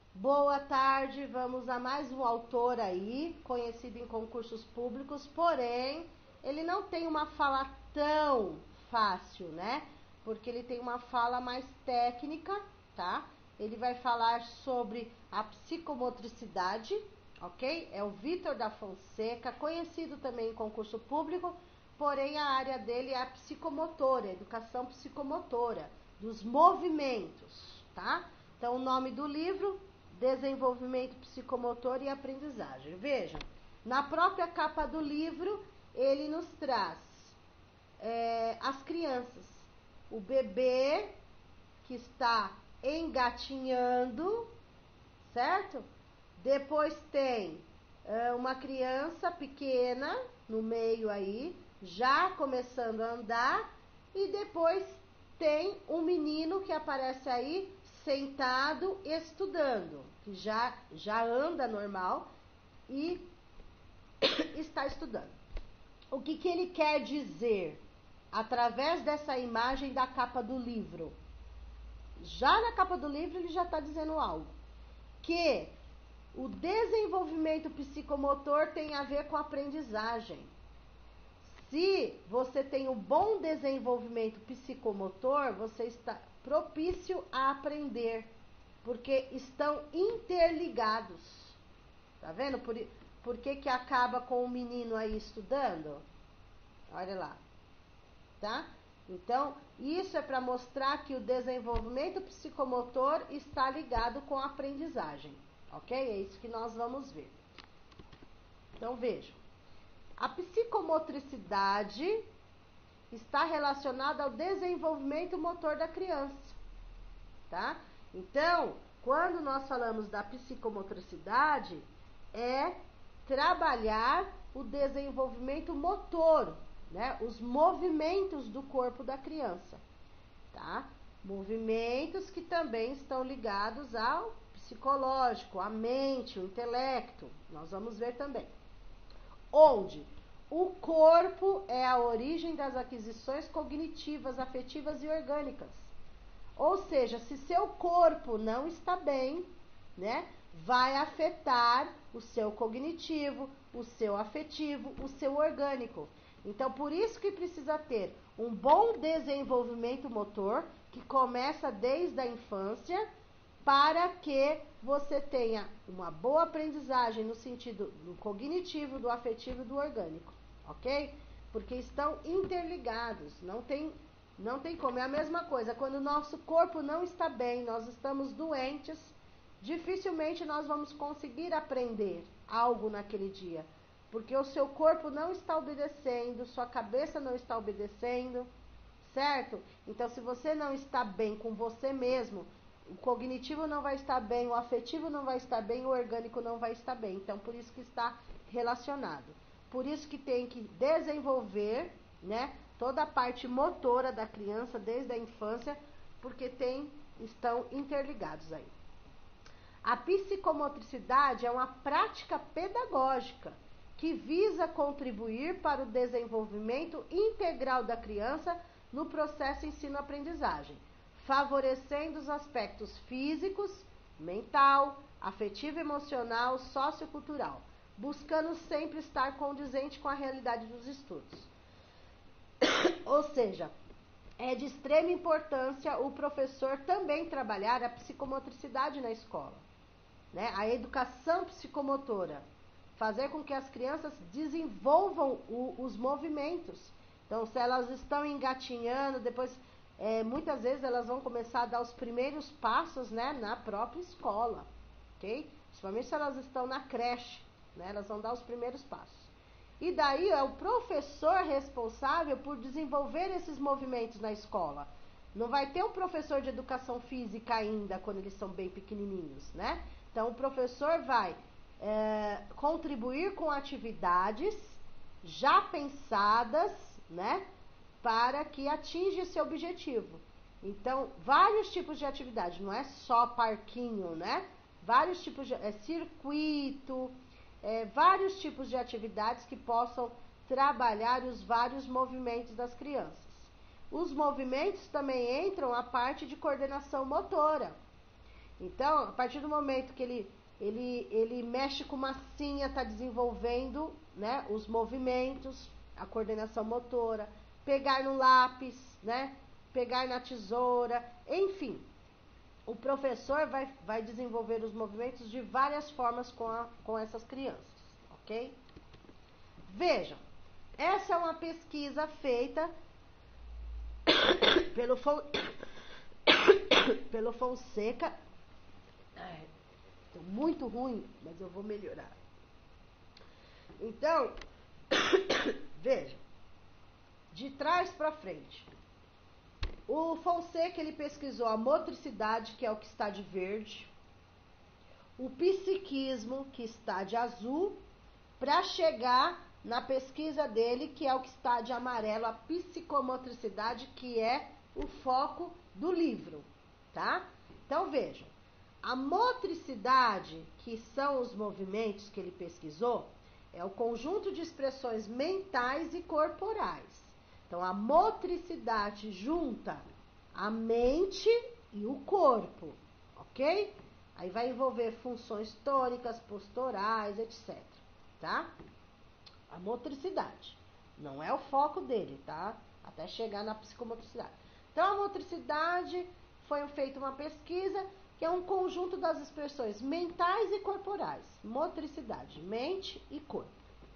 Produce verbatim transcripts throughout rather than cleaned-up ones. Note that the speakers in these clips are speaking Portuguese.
Boa tarde, vamos a mais um autor aí, conhecido em concursos públicos, porém, ele não tem uma fala tão fácil, né? Porque ele tem uma fala mais técnica, tá? Ele vai falar sobre a psicomotricidade, ok? É o Vitor da Fonseca, conhecido também em concurso público, porém a área dele é a psicomotora, a educação psicomotora, dos movimentos, tá? Então, o nome do livro... Desenvolvimento psicomotor e aprendizagem. Vejam, na própria capa do livro, ele nos traz é, as crianças. O bebê que está engatinhando, certo? Depois tem é, uma criança pequena no meio aí, já começando a andar. E depois tem um menino que aparece aí, sentado, estudando, que já, já anda normal e está estudando. O que, que ele quer dizer através dessa imagem da capa do livro? Já na capa do livro ele já está dizendo algo, que o desenvolvimento psicomotor tem a ver com a aprendizagem. Se você tem um bom desenvolvimento psicomotor, você está propício a aprender, porque estão interligados. Tá vendo? Por, por que que acaba com o menino aí estudando? Olha lá, tá? Então, isso é para mostrar que o desenvolvimento psicomotor está ligado com a aprendizagem, ok? É isso que nós vamos ver. Então, vejam. A psicomotricidade está relacionada ao desenvolvimento motor da criança, tá? Então, quando nós falamos da psicomotricidade, é trabalhar o desenvolvimento motor, né? Os movimentos do corpo da criança, tá? Movimentos que também estão ligados ao psicológico, à mente, o intelecto. Nós vamos ver também. Onde o corpo é a origem das aquisições cognitivas, afetivas e orgânicas. Ou seja, se seu corpo não está bem, né, vai afetar o seu cognitivo, o seu afetivo, o seu orgânico. Então, por isso que precisa ter um bom desenvolvimento motor, que começa desde a infância, para que você tenha uma boa aprendizagem no sentido do cognitivo, do afetivo e do orgânico, ok? Porque estão interligados, não tem, não tem como. É a mesma coisa, quando o nosso corpo não está bem, nós estamos doentes, dificilmente nós vamos conseguir aprender algo naquele dia, porque o seu corpo não está obedecendo, sua cabeça não está obedecendo, certo? Então, se você não está bem com você mesmo, o cognitivo não vai estar bem, o afetivo não vai estar bem, o orgânico não vai estar bem. Então, por isso que está relacionado. Por isso que tem que desenvolver, né, toda a parte motora da criança desde a infância, porque tem, estão interligados aí. A psicomotricidade é uma prática pedagógica que visa contribuir para o desenvolvimento integral da criança no processo ensino-aprendizagem, favorecendo os aspectos físicos, mental, afetivo, emocional, sociocultural, buscando sempre estar condizente com a realidade dos estudos. Ou seja, é de extrema importância o professor também trabalhar a psicomotricidade na escola, né? A educação psicomotora, fazer com que as crianças desenvolvam o, os movimentos. Então, se elas estão engatinhando, depois... É, muitas vezes elas vão começar a dar os primeiros passos, né, na própria escola, ok? Principalmente se elas estão na creche, né, elas vão dar os primeiros passos. E daí é o professor responsável por desenvolver esses movimentos na escola. Não vai ter um professor de educação física ainda, quando eles são bem pequenininhos, né? Então, o professor vai é, contribuir com atividades já pensadas, né, para que atinja esse objetivo. Então, vários tipos de atividade, não é só parquinho, né? Vários tipos de é, circuito, é, vários tipos de atividades que possam trabalhar os vários movimentos das crianças. Os movimentos também entram a parte de coordenação motora. Então, a partir do momento que ele, ele, ele mexe com massinha, está desenvolvendo, né, os movimentos, a coordenação motora, pegar no lápis, né, pegar na tesoura, enfim. O professor vai, vai desenvolver os movimentos de várias formas com, a, com essas crianças, ok? Vejam, essa é uma pesquisa feita pelo, Fon... pelo Fonseca. Estou muito ruim, mas eu vou melhorar. Então, vejam, de trás para frente. O Fonseca, ele pesquisou a motricidade, que é o que está de verde, o psiquismo, que está de azul, para chegar na pesquisa dele, que é o que está de amarelo, a psicomotricidade, que é o foco do livro, tá? Então, vejam, a motricidade, que são os movimentos que ele pesquisou, é o conjunto de expressões mentais e corporais. Então, a motricidade junta a mente e o corpo, ok? Aí vai envolver funções tônicas, posturais, etcétera, tá? A motricidade. Não é o foco dele, tá? Até chegar na psicomotricidade. Então, a motricidade foi feita uma pesquisa que é um conjunto das expressões mentais e corporais. Motricidade, mente e corpo.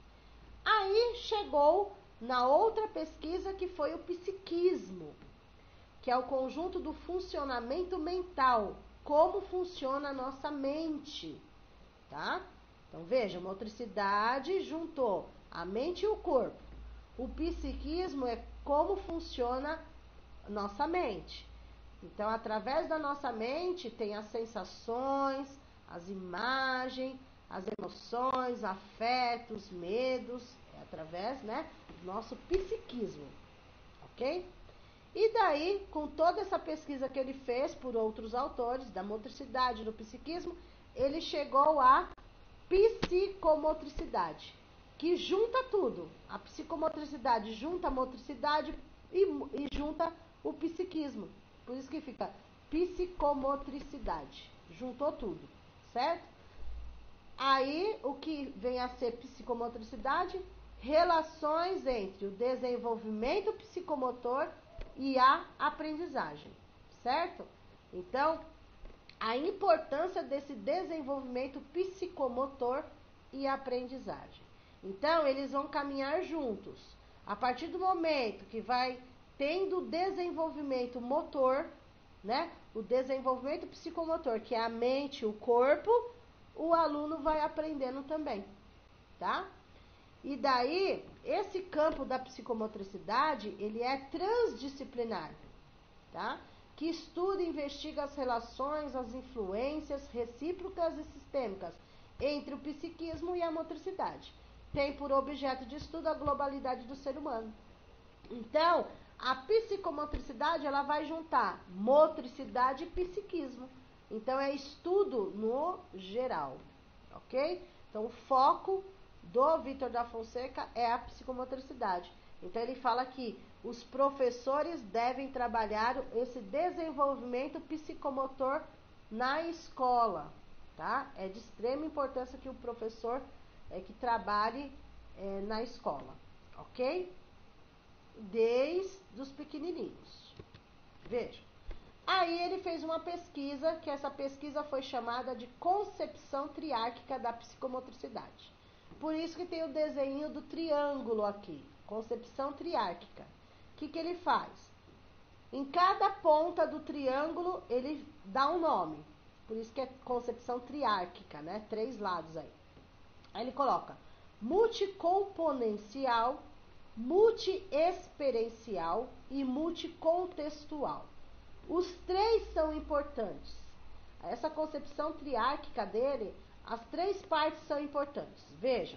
Aí chegou na outra pesquisa, que foi o psiquismo, que é o conjunto do funcionamento mental, como funciona a nossa mente, tá? Então, veja, motricidade juntou a mente e o corpo. O psiquismo é como funciona a nossa mente. Então, através da nossa mente, tem as sensações, as imagens, as emoções, afetos, medos, é através, né, do nosso psiquismo, ok? E daí, com toda essa pesquisa que ele fez por outros autores, da motricidade e do psiquismo, ele chegou à psicomotricidade, que junta tudo. A psicomotricidade junta a motricidade e, e junta o psiquismo. Por isso que fica psicomotricidade. Juntou tudo, certo? Aí, o que vem a ser psicomotricidade? Relações entre o desenvolvimento psicomotor e a aprendizagem, certo? Então, a importância desse desenvolvimento psicomotor e aprendizagem. Então, eles vão caminhar juntos. A partir do momento que vai tendo desenvolvimento motor, né? O desenvolvimento psicomotor, que é a mente e o corpo, o aluno vai aprendendo também, tá? E daí, esse campo da psicomotricidade, ele é transdisciplinar, tá? Que estuda e investiga as relações, as influências recíprocas e sistêmicas entre o psiquismo e a motricidade. Tem por objeto de estudo a globalidade do ser humano. Então, a psicomotricidade, ela vai juntar motricidade e psiquismo. Então, é estudo no geral, ok? Então, o foco do Vítor da Fonseca é a psicomotricidade. Então, ele fala que os professores devem trabalhar esse desenvolvimento psicomotor na escola, tá? É de extrema importância que o professor é, que trabalhe é, na escola, ok? Desde os pequenininhos. Veja. Aí ele fez uma pesquisa, que essa pesquisa foi chamada de concepção triárquica da psicomotricidade. Por isso que tem o desenho do triângulo aqui, concepção triárquica. O que, que ele faz? Em cada ponta do triângulo, ele dá um nome. Por isso que é concepção triárquica, né? Três lados aí. Aí ele coloca multicomponencial, multiexperiencial e multicontextual. Os três são importantes. Essa concepção triárquica dele, as três partes são importantes. Vejam,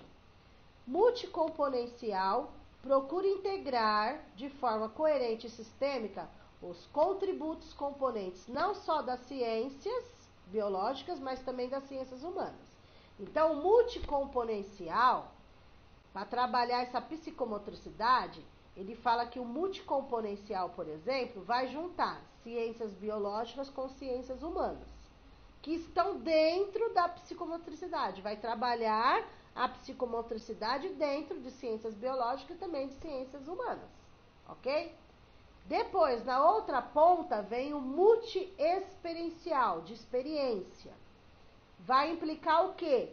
multicomponencial procura integrar de forma coerente e sistêmica os contributos componentes não só das ciências biológicas, mas também das ciências humanas. Então, o multicomponencial, para trabalhar essa psicomotricidade, ele fala que o multicomponencial, por exemplo, vai juntar ciências biológicas com ciências humanas. que estão dentro da psicomotricidade. Vai trabalhar a psicomotricidade dentro de ciências biológicas e também de ciências humanas, ok? Depois, na outra ponta, vem o multiexperiencial, de experiência. Vai implicar o quê?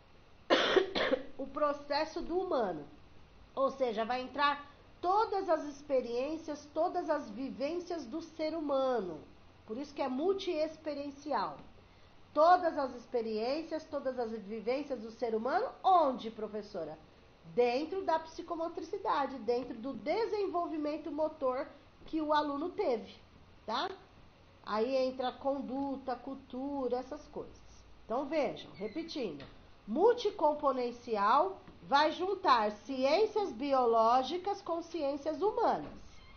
O processo do humano. Ou seja, vai entrar todas as experiências, todas as vivências do ser humano. Por isso que é multiexperiencial. Todas as experiências, todas as vivências do ser humano, onde, professora? Dentro da psicomotricidade, dentro do desenvolvimento motor que o aluno teve, tá? Aí entra conduta, cultura, essas coisas. Então vejam, repetindo, multicomponencial vai juntar ciências biológicas com ciências humanas.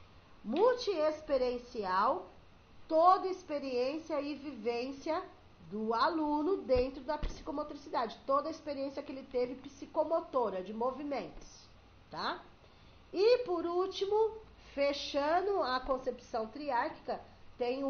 Multiexperiencial, toda experiência e vivência do aluno dentro da psicomotricidade, toda a experiência que ele teve psicomotora, de movimentos, tá? E por último, fechando a concepção triárquica, tem o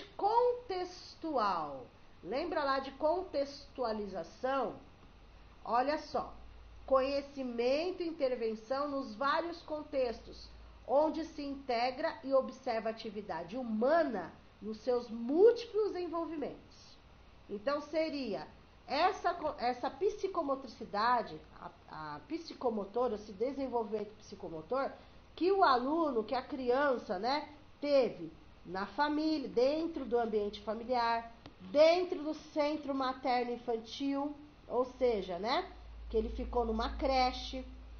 multicontextual. Lembra lá de contextualização? Olha só, conhecimento e intervenção nos vários contextos, onde se integra e observa a atividade humana nos seus múltiplos envolvimentos. Então, seria essa, essa psicomotricidade, a, a psicomotora, esse desenvolvimento psicomotor, que o aluno, que a criança, né, teve na família, dentro do ambiente familiar, dentro do centro materno-infantil, ou seja, né, que ele ficou numa creche,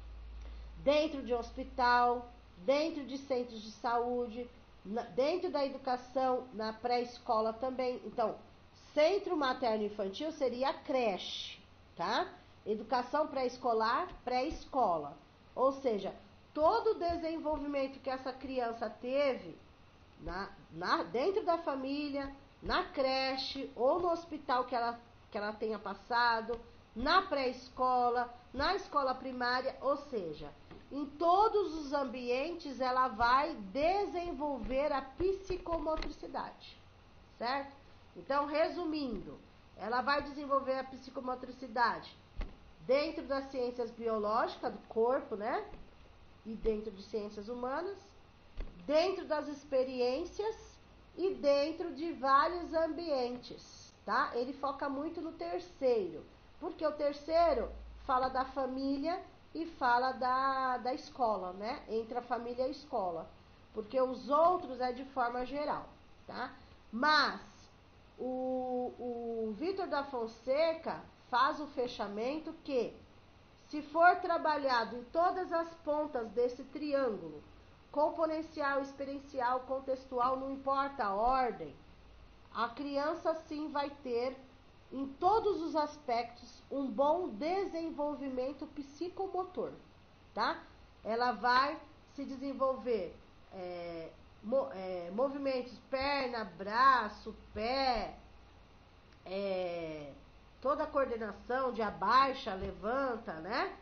dentro de um hospital, dentro de centros de saúde, na, dentro da educação, na pré-escola também. Então, centro materno-infantil seria a creche, tá? Educação pré-escolar, pré-escola. Ou seja, todo o desenvolvimento que essa criança teve na, na, dentro da família, na creche ou no hospital que ela, que ela tenha passado, na pré-escola, na escola primária, ou seja, em todos os ambientes ela vai desenvolver a psicomotricidade, certo? Então, resumindo, ela vai desenvolver a psicomotricidade dentro das ciências biológicas do corpo, né? E dentro de ciências humanas, dentro das experiências e dentro de vários ambientes, tá? Ele foca muito no terceiro, porque o terceiro fala da família e fala da, da escola, né? Entre a família e a escola, porque os outros é de forma geral, tá? Mas o, o Vitor da Fonseca faz o fechamento que, se for trabalhado em todas as pontas desse triângulo, componencial, experiencial, contextual, não importa a ordem, a criança sim vai ter, em todos os aspectos, um bom desenvolvimento psicomotor, tá? Ela vai se desenvolver é, mo, é, movimentos perna, braço, pé, é, toda a coordenação de abaixa, levanta, né?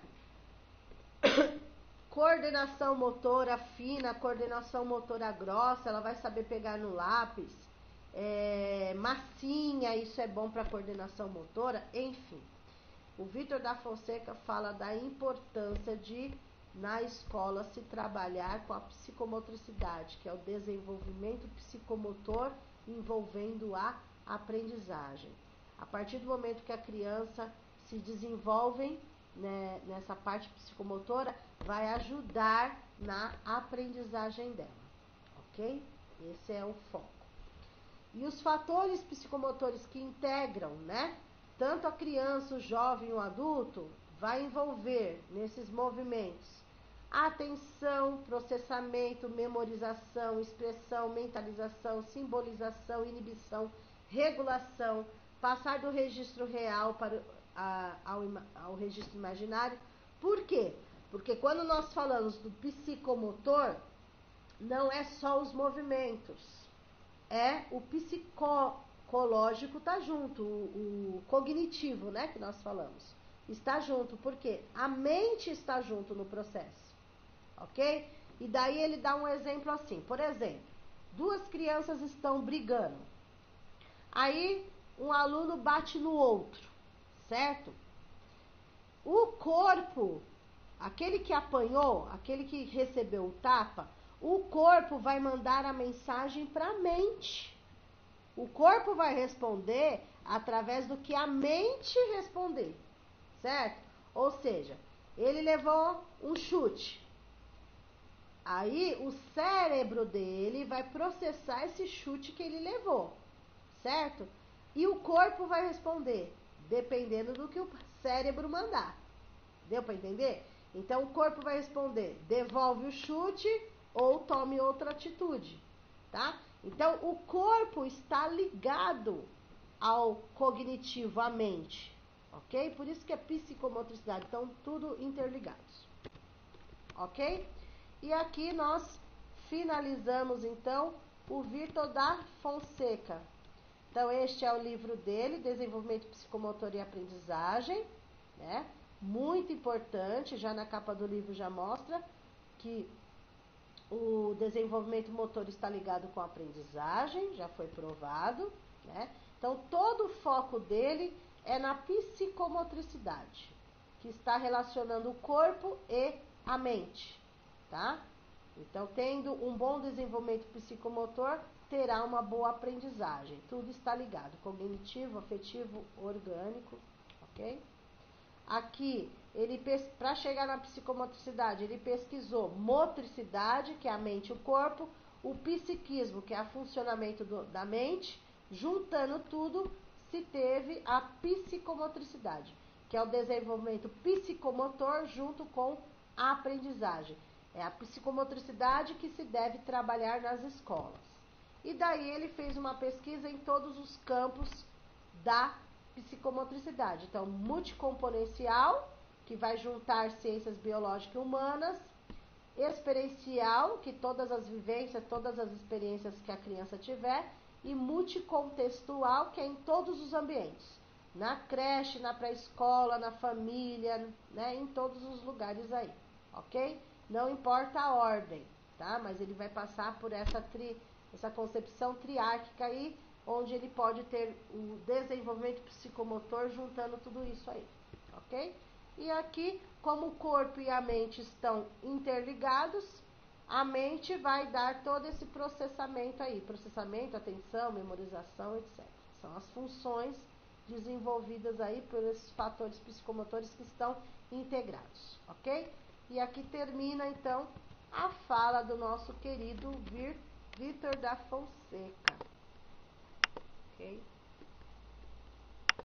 Coordenação motora fina, coordenação motora grossa, ela vai saber pegar no lápis, é, massinha, isso é bom para coordenação motora, enfim. O Vitor da Fonseca fala da importância de, na escola, se trabalhar com a psicomotricidade, que é o desenvolvimento psicomotor envolvendo a aprendizagem. A partir do momento que a criança se desenvolve, né, nessa parte psicomotora, vai ajudar na aprendizagem dela, ok? Esse é o foco. E os fatores psicomotores que integram, né, tanto a criança, o jovem e o adulto, vai envolver nesses movimentos atenção, processamento, memorização, expressão, mentalização, simbolização, inibição, regulação, passar do registro real para a, ao, ao registro imaginário. Por quê? Porque quando nós falamos do psicomotor, não é só os movimentos, é o psicológico tá junto, o, o cognitivo, né, que nós falamos, está junto, porque a mente está junto no processo, ok? E daí ele dá um exemplo assim, por exemplo, duas crianças estão brigando, aí um aluno bate no outro, certo? O corpo, aquele que apanhou, aquele que recebeu o tapa, o corpo vai mandar a mensagem para a mente. O corpo vai responder através do que a mente responder, certo? Ou seja, ele levou um chute. Aí o cérebro dele vai processar esse chute que ele levou, certo? E o corpo vai responder, dependendo do que o cérebro mandar. Deu para entender? Então o corpo vai responder, devolve o chute ou tome outra atitude, tá? Então o corpo está ligado ao cognitivo, à mente, ok? Por isso que é psicomotricidade, então tudo interligados, ok? E aqui nós finalizamos então o Vitor da Fonseca. Então este é o livro dele, Desenvolvimento Psicomotor e Aprendizagem, né? Muito importante, já na capa do livro já mostra que o desenvolvimento motor está ligado com a aprendizagem, já foi provado, né? Então todo o foco dele é na psicomotricidade, que está relacionando o corpo e a mente, tá? Então, tendo um bom desenvolvimento psicomotor, terá uma boa aprendizagem. Tudo está ligado, cognitivo, afetivo, orgânico, ok? Aqui, ele para chegar na psicomotricidade, ele pesquisou motricidade, que é a mente e o corpo, o psiquismo, que é o funcionamento do, da mente, juntando tudo, se teve a psicomotricidade, que é o desenvolvimento psicomotor junto com a aprendizagem. É a psicomotricidade que se deve trabalhar nas escolas. E daí ele fez uma pesquisa em todos os campos da psicomotricidade. Então, multicomponencial, que vai juntar ciências biológicas e humanas, experiencial, que todas as vivências, todas as experiências que a criança tiver, e multicontextual, que é em todos os ambientes, na creche, na pré-escola, na família, né, em todos os lugares aí, ok? Não importa a ordem, tá? Mas ele vai passar por essa, tri, essa concepção triárquica aí, onde ele pode ter o desenvolvimento psicomotor juntando tudo isso aí, ok? E aqui, como o corpo e a mente estão interligados, a mente vai dar todo esse processamento aí, processamento, atenção, memorização, etcétera. São as funções desenvolvidas aí por esses fatores psicomotores que estão integrados, ok? E aqui termina, então, a fala do nosso querido Vitor da Fonseca. Ok?